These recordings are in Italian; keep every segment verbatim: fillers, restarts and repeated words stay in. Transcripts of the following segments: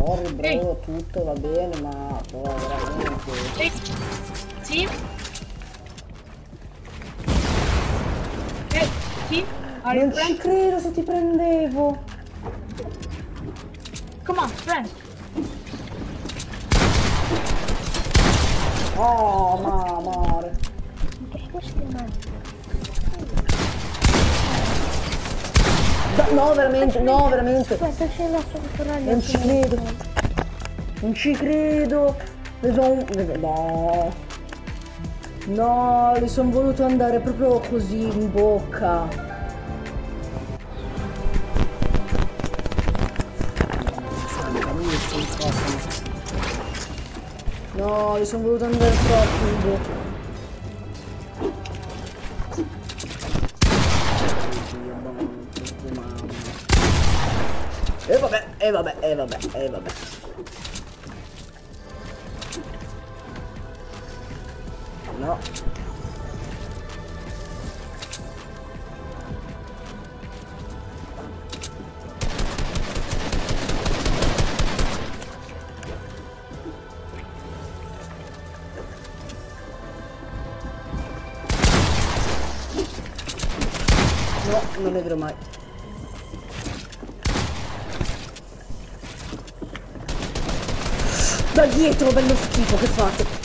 sorry bro, Ehi. tutto va bene, ma però veramente... Ehi. Sì? Eh, sì? Are you Non ci friend? credo se ti prendevo! Come on, friend. Oh, ma amore! Da, no, veramente, no, veramente! Aspetta, c'è la sua Non ci credo! Non ci credo! Le son... No! No, le sono voluto andare proprio così in bocca! No, gli sono voluto andare troppo in bocca. E vabbè, e vabbè, e vabbè, e vabbè. No. No, non ne vedrò mai. Da dietro, bello schifo, che fate?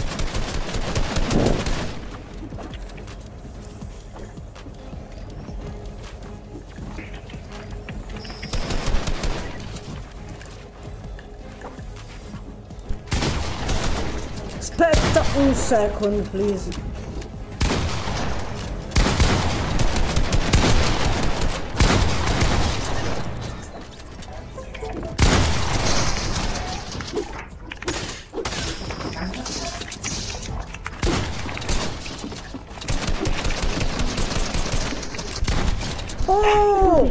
Aspetta un second, please. Oh!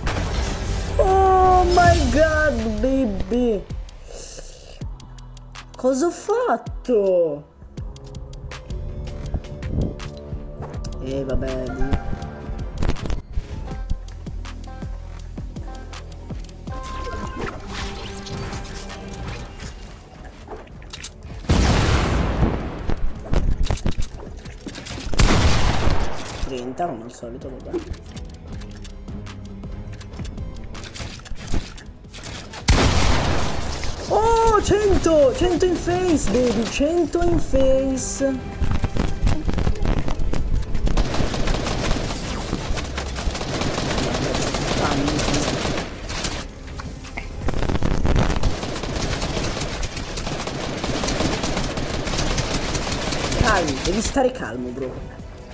Oh my god, baby! Cosa ho fatto? Eh vabbè, di... trenta come al solito, vabbè. Oh, cento! cento in face, baby! cento in face! Calmi, devi stare calmo, bro.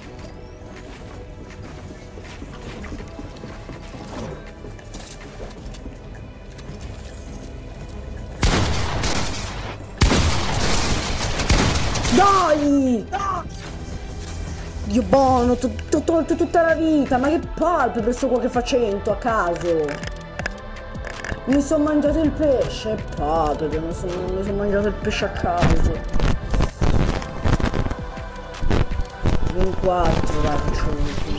Dai! Dio buono, ti ho tolto tutta la vita, ma che palpe questo qua che fa cento a caso! Mi sono mangiato il pesce, palpe, mi sono, mi sono mangiato il pesce a caso. ventiquattro, dai, faccio venti.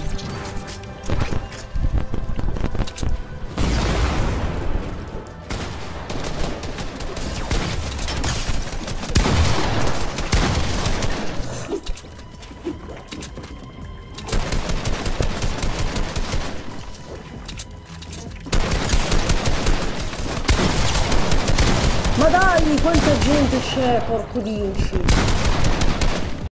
Ma dai, quanta gente c'è, porco dinci!